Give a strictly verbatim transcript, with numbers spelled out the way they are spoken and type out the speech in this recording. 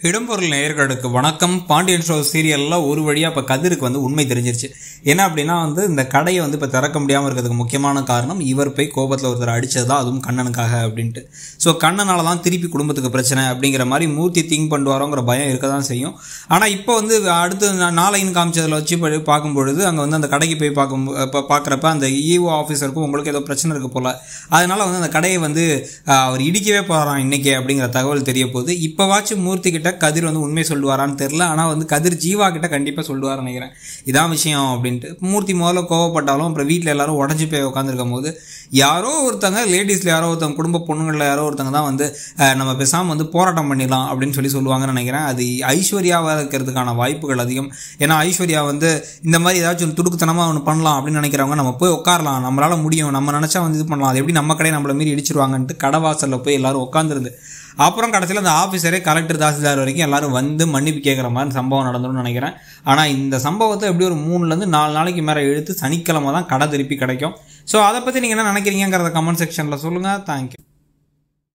இடம்பொருள் நேயர்களுக்கு வணக்கம். பாண்டியன் ஸ்டோர்ஸ் சீரியல்ல ஒரு வழியா இப்ப கதிருக்கு வந்து உண்மை தெரிஞ்சிருச்சு. என்ன அப்படின்னா வந்து இந்த கடையை வந்து இப்ப திறக்க முடியாம இருக்கிறதுக்கு முக்கியமான காரணம் இவர் போய் கோபத்துல ஒருத்தர் அடிச்சதுதான், அதுவும் கண்ணனுக்காக அப்படின்ட்டு. ஸோ கண்ணனால தான் திருப்பி குடும்பத்துக்கு பிரச்சனை அப்படிங்கிற மாதிரி மூர்த்தி திங்க் பண்ணுவாரோங்கிற பயம் இருக்க தான் செய்யும். ஆனா இப்போ வந்து அடுத்து நாளைன்னு காமிச்சதுல வச்சு பார்க்கும்பொழுது அங்க வந்து அந்த கடைக்கு போய் பார்க்கும் பார்க்குறப்ப அந்த இஓ ஆஃபீஸருக்கும் உங்களுக்கு ஏதோ பிரச்சனை இருக்கு போல, அதனால வந்து அந்த கடையை வந்து அவர் இடிக்கவே போறான் இன்னைக்கு அப்படிங்கிற தகவல் தெரிய போகுது. இப்போவாச்சும் மூர்த்தி கிட்ட கதிர் வந்து உண்மை சொல்லுவாரான்னு தெரியல. ஆனால் வந்து கதிர் ஜீவா கிட்ட கண்டிப்பாக சொல்லுவார்னு நினைக்கிறேன். இதான் விஷயம் அப்படின்ட்டு. மூர்த்தி முதல்ல கோவப்பட்டாலும் அப்புறம் வீட்டில் எல்லாரும் உடஞ்சி போய் உட்காந்துருக்கும் போது யாரோ ஒருத்தங்க லேடிஸில் யாரோ ஒருத்தவங்க குடும்ப பொண்ணுங்களில் யாரோ ஒருத்தங்க தான் வந்து நம்ம பேசாமல் வந்து போராட்டம் பண்ணிடலாம் அப்படின்னு சொல்லி சொல்லுவாங்கன்னு நினைக்கிறேன். அது ஐஸ்வர்யாவாக இருக்கிறதுக்கான வாய்ப்புகள் அதிகம். ஏன்னா ஐஸ்வர்யா வந்து இந்த மாதிரி ஏதாச்சும் துடுக்குத்தனமாக ஒன்று பண்ணலாம் அப்படின்னு நினைக்கிறவங்க நம்ம போய் உட்காரலாம், நம்மளால முடியும், நம்ம நினச்சா வந்து இது பண்ணலாம், அது எப்படி நம்ம கடையை நம்மளை மீறி இடிச்சிருவாங்கன்ட்டு கடவாசலில் போய் எல்லாரும் உட்காந்துருந்து அப்புறம் கடைசியில் அந்த ஆஃபீஸரே கலெக்டர் தாசில்தார் வரைக்கும் எல்லாரும் வந்து மன்னிப்பு கேட்குற மாதிரி சம்பவம் நடந்துடும் நினைக்கிறேன். ஆனால் இந்த சம்பவத்தை எப்படி ஒரு மூணுலேருந்து நாலு நாளைக்கு மேலே இழுத்து சனிக்கிழமை தான் கடை திருப்பி கிடைக்கும். ஸோ அதை பற்றி நீங்கள் என்ன நினைக்கிறீங்கிறத கமெண்ட் செக்ஷனில் சொல்லுங்கள். தேங்க்யூ.